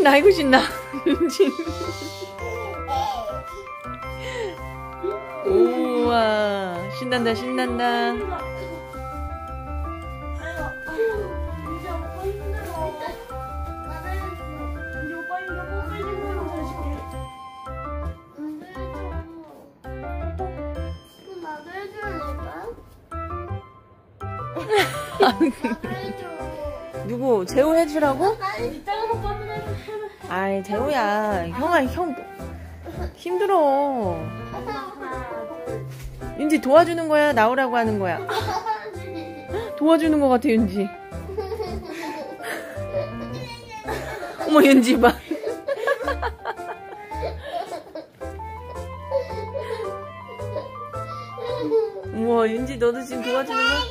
신나, 아이고 신나. 우와, 신난다, 신난다. 누구? 재호 해주라고? 아이, 재호야. 형 힘들어. 윤지 도와주는 거야? 나오라고 하는 거야? 도와주는 거 같아, 윤지. 어머, 윤지 봐. 우와, 윤지 너도 지금 도와주는 거야?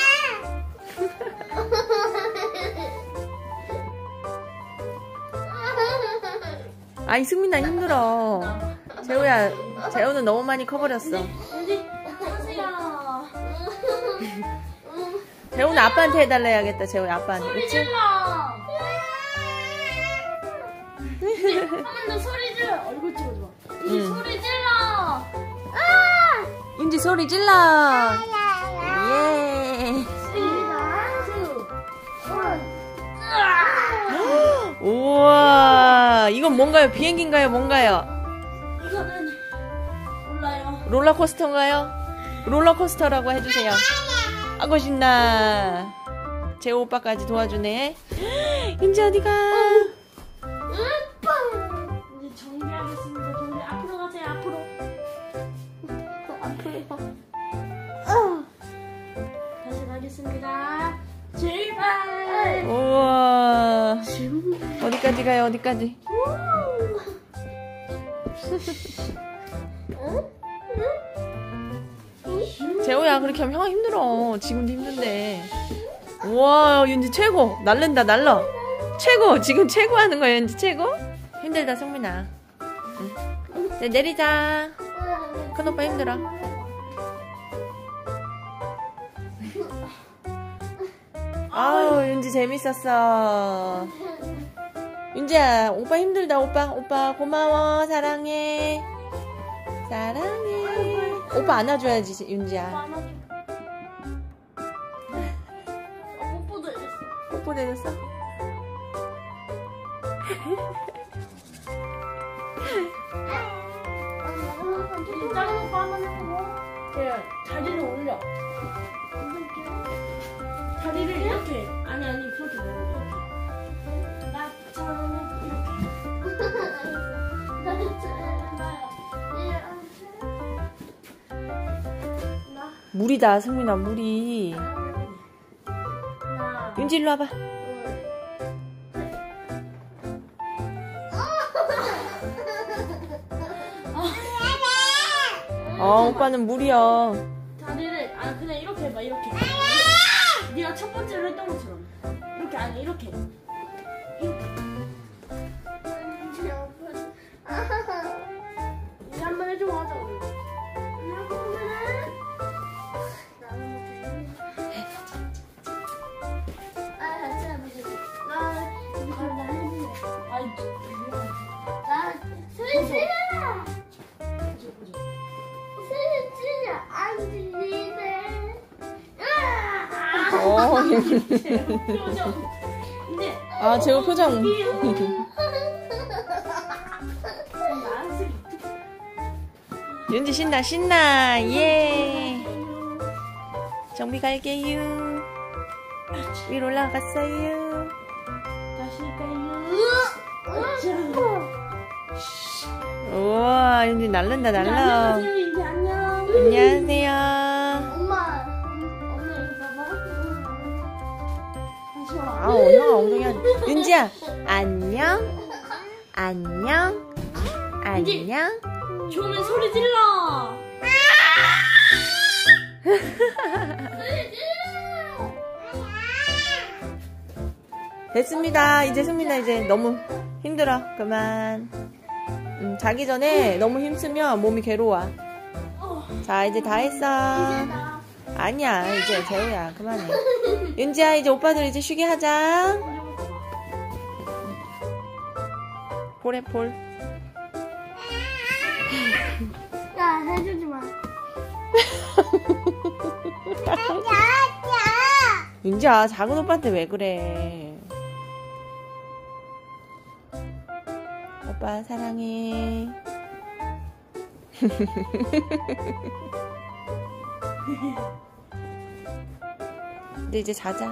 아이, 승민아 힘들어. 재호야, 재호는 너무 많이 커버렸어. 재호는 아빠한테 해달라 해야겠다. 재호야, 아빠한테. 그치? 한 번 더 소리 질러. 얼굴 찍어줘. 응. 소리 질러. 윤지 소리 질러. 예. 우와, 이건 뭔가요? 비행기인가요? 뭔가요? 이거는 몰라요. 롤러코스터인가요? 롤러코스터라고 해주세요. 아고 신나. 재호 오빠까지 도와주네. 윤지 어디가? 이제 정비하겠습니다. 정비 앞으로 가세요. 앞으로. 다시 가겠습니다. 제발. 우와. 어디까지 가요? 어디까지? 재호야, 그렇게 하면 형아 힘들어. 지금도 힘든데. 우와, 윤지 최고. 날른다, 날라. 최고. 지금 최고 하는 거야, 윤지 최고. 힘들다, 성민아. 응. 네, 내리자. 큰 오빠 힘들어. 아우, 윤지 재밌었어. 윤지야, 오빠 힘들다. 오빠 고마워. 사랑해. 사랑해. 오빠 안아줘야지, 윤지야. 뽀뽀도 해줬어. 뽀뽀 내줬어? 작은 오빠 한번 해보고. 다리를 올려. 다리를 이렇게. 아니 그렇게 말고 이렇게. 나처럼 물이다, 승민아, 물이. 윤지 일로 와봐. 오빠는 물이야. 다리를 그냥 이렇게 해봐. 이렇게. 네가 첫 번째로 했던 것처럼. 이렇게 아니 이렇게. 이제 한번 해주고 하자. 아, 재호 표정. 윤지 신나, 신나. 예. 정비 갈게요. 위로 올라갔어요. 다시 가요. 우와, 윤지 날른다, 날라. 안녕하세요, 윤지 안녕. 안녕하세요. 엄마 이거 봐봐. 아우, 형아 엉덩이 한. 윤지야, 안녕. 안녕. 안녕. 좋으면 소리 질러. 됐습니다. 이제 승민아 이제 너무 힘들어. 그만. 자기 전에 너무 힘쓰면 몸이 괴로워. 자, 이제 다 했어. 아니야, 이제 재호야 그만해. 윤지야, 이제 오빠들 이제 쉬게 하자. 볼에 볼. 야, 해주지 마. 윤지야, 작은 오빠한테 왜 그래? 오빠 사랑해. 근데 이제 자자.